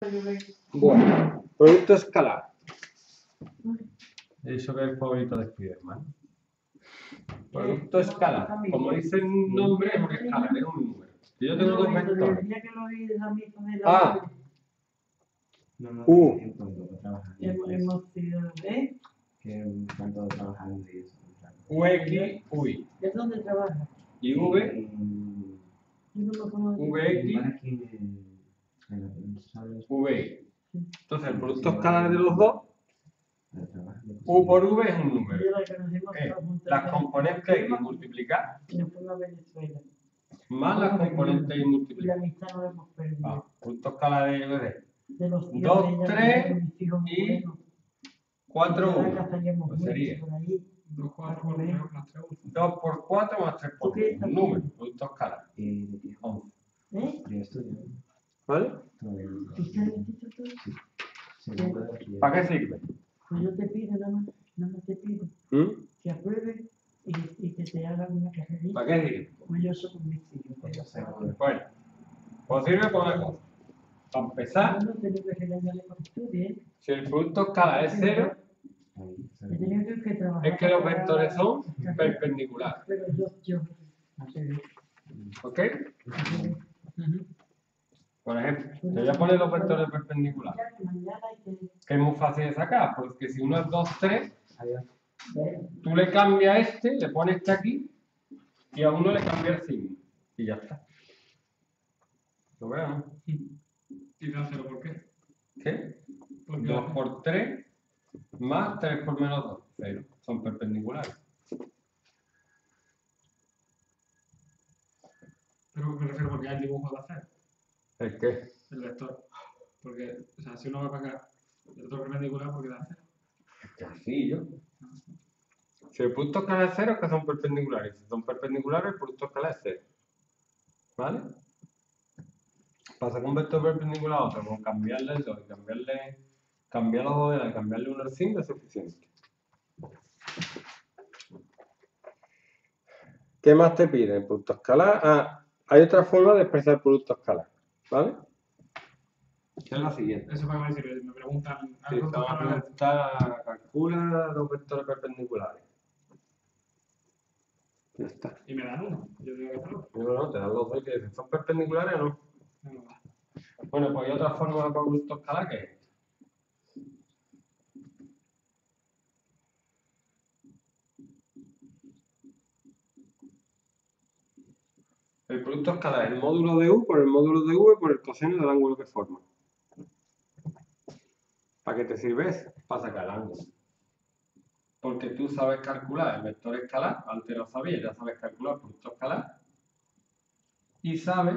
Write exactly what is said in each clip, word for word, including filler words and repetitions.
Bueno, producto escalar. Eso que es el favorito de Spiderman. Producto escalar. Como dice el nombre, es un escalar, es un número. Si yo tengo dos vectores. A, U, U X, U Y. ¿De dónde trabaja? Y V, V X, V Y. Entonces, el producto escalar de los dos, U por V es un número. Eh, las componentes X multiplicar más las componentes Y multiplicar. Ah, producto escalar de dos, tres y cuatro, uno. Pues sería dos por cuatro más tres por uno. Un número, producto escalar. once. ¿Vale? ¿Para qué sirve? Pues yo te pido, nada más, nada más te pido ¿Mm? que apruebe y, y que te hagan una carrerita. ¿Para qué sirve? Pues yo soy un vecino. Bueno, pues sirve por una cosa. Para empezar, Yo no tengo que regañarle para que estudie. si el producto escalar es cero, He tenido que trabajar es que los para- vectores son perpendiculares. Pero yo, yo. ¿Ok? Por ejemplo, te voy a poner los vectores perpendiculares. Que es muy fácil de sacar, porque si uno es dos, tres, tú le cambias este, le pones este aquí, y a uno le cambia el signo. Y ya está. ¿Lo veo, no? ¿Y da cero por qué? ¿Qué? Porque dos por tres más tres por menos dos. cero. Son perpendiculares. Pero me refiero porque hay dibujo de hacer. ¿El qué? El vector. Porque, o sea, si uno va para acá, el vector perpendicular, porque da cero. Así yo. Si el producto escalar es cero, es que son perpendiculares. Si son perpendiculares, el producto escalar es cero. ¿Vale? Pasa con un vector perpendicular a otro, con cambiarle el dos y cambiarle, cambiar los dos de la y cambiarle uno al signo es suficiente. ¿Qué más te pide el producto escalar? Ah, hay otra forma de expresar el producto escalar. ¿Vale? Que es la siguiente. Eso para que me sirve. Me preguntan. Si te van a preguntar, calcula los vectores perpendiculares. Ya está. Y me dan uno. Yo digo que no. No, no, te dan los dos que dicen, ¿son perpendiculares o no? No. Bueno, pues hay otra forma para el producto escalar que es esta. El producto escalar es el módulo de U por el módulo de V por el coseno del ángulo que forma. ¿Para qué te sirve eso? Para sacar el ángulo. Porque tú sabes calcular el vector escalar, antes lo sabías, ya sabes calcular el producto escalar. Y sabes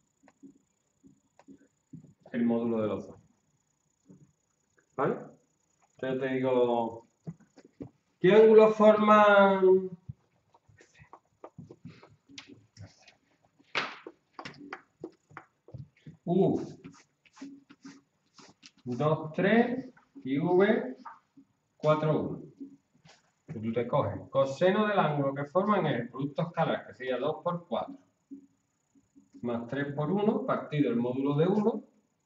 el módulo de los dos. ¿Vale? Entonces te digo, ¿qué ángulos forman? U, dos, tres y V, cuatro, uno. Que tú te coges coseno del ángulo que forman es el producto escalar, que sería dos por cuatro, más tres por uno, partido el módulo de uno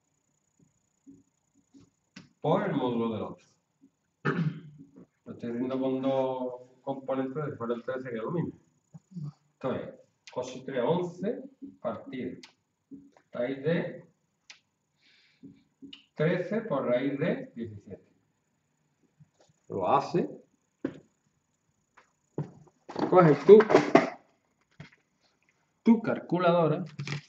por el módulo del otro. Lo estoy haciendo con dos componentes, de fuera el tres sería lo mismo. Entonces, cos tres, once, partido raíz de trece por raíz de diecisiete. Lo hace. Coges tu, tu calculadora.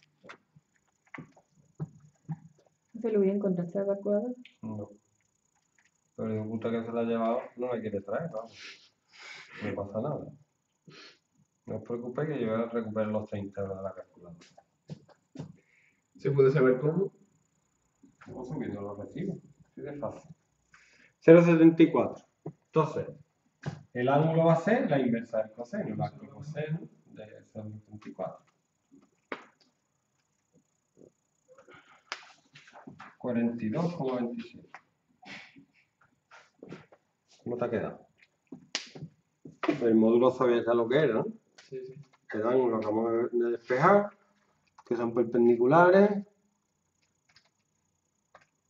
¿Se lo voy a encontrar la calculadora? No. Pero el puta que se la ha llevado no la quiere traer, ¿no? No pasa nada. No os preocupéis que yo voy a recuperar los treinta euros de la calculadora. ¿Se puede saber cómo? Vamos subiendo los recibos. Así de fácil. cero coma setenta y cuatro. Entonces, el ángulo va a ser la inversa del coseno, el ángulo coseno de cero coma setenta y cuatro. cuarenta y dos coma veintisiete. ¿Cómo te ha quedado? El módulo sabía ya lo que era, ¿no? Sí, sí. El ángulo que acabamos de despejar, que son perpendiculares.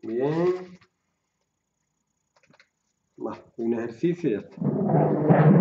Bien. Va, un ejercicio y ya está.